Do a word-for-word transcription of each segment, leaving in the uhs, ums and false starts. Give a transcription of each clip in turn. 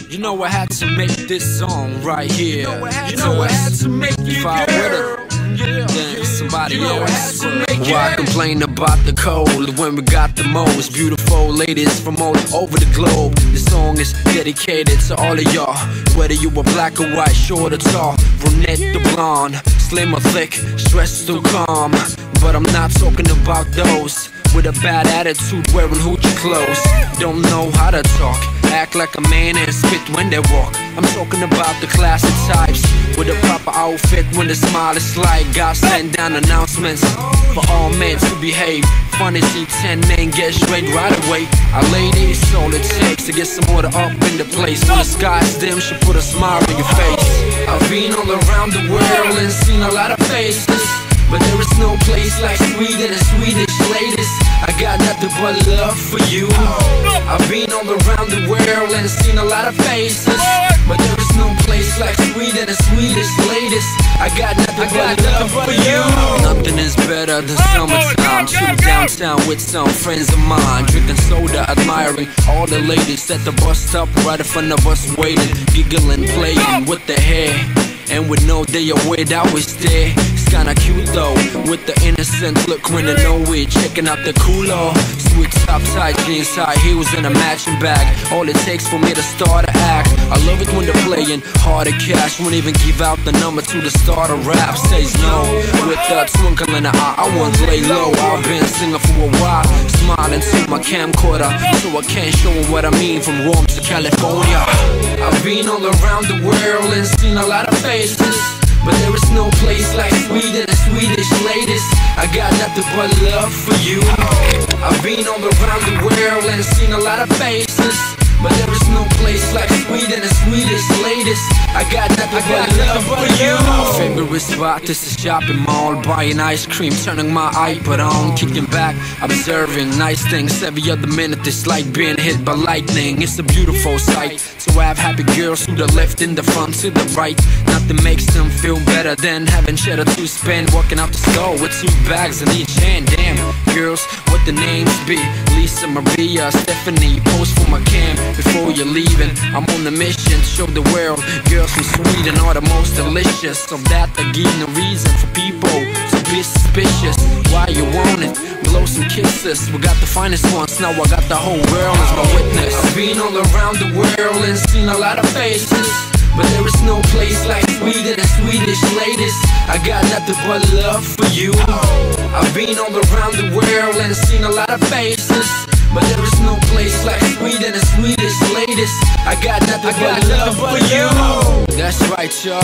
You know I had to make this song right here. You know I had, you know I had to make it, if I would've, then somebody you know else would. Why complain about the cold when we got the most beautiful ladies from all over the globe? This song is dedicated to all of y'all, whether you were black or white, short or tall, brunette or blonde, slim or thick, stressed or calm. But I'm not talking about those with a bad attitude, wearing hoochie clothes, don't know how to talk, act like a man and spit when they walk. I'm talking about the classic types with a proper outfit when the smile is slight. God sent down announcements for all men to behave. Funny see ten men get straight right away. Our ladies, all it takes to get some order up in the place. When the sky's dim, she put a smile on your face. I've been all around the world and seen a lot of faces, but there is no place like Sweden and Swedish ladies. I got nothing but love for you. I've been all around the world and seen a lot of faces, but there is no place like Sweden and Swedish ladies. I got nothing but love for you. Nothing is better than summertime. Chilling downtown with some friends of mine, drinking soda, admiring all the ladies at the bus stop right in front of us waiting, giggling, playing with their hair, and with no day away that we stay. It's kinda cute though, with the innocent look when they know we checking out the cooler. Sweet top tight jeans, high heels and a matching bag, all it takes for me to start to act. I love it when they're playing hard to cash, won't even give out the number to the start of rap. Says no, with a twinkle in the eye, I won't lay low. I've been singing for a while, smiling to my camcorder, so I can't show them what I mean from Rome to California. I've been all around the world and seen a lot of faces, but there is no place like Sweden and Swedish ladies. I got nothing but love for you. I've been all around the world and seen a lot of faces, but there is no place like Sweden and Swedish ladies. I got nothing but love for you. My favorite spot is the shopping mall, buying ice cream, turning my iPod on, kicking back, observing nice things. Every other minute it's like being hit by lightning. It's a beautiful sight to have happy girls to the left and the front to the right. Nothing makes them feel better than having cheddar to spend, walking out the store with two bags in each hand. Damn, girls, what the names be? Lisa, Maria, Stephanie, pose for my cam before you're leaving. I'm on a mission to show the world girls from Sweden are the most delicious. Of that I give no reason for people to be suspicious. Why you want it? Blow some kisses. We got the finest ones, now I got the whole world as my witness. I've been all around the world and seen a lot of faces, but there is no place like Sweden and Swedish ladies. I got nothing but love for you. I've been all around the world and seen a lot of faces, but there is no place like Sweden and Swedish ladies. I got nothing I got but love for you. That's right, y'all.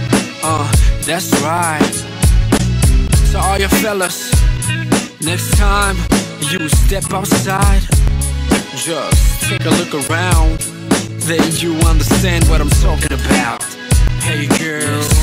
Uh, that's right. To all your fellas, next time you step outside, just take a look around, then you understand what I'm talking about. Hey girls,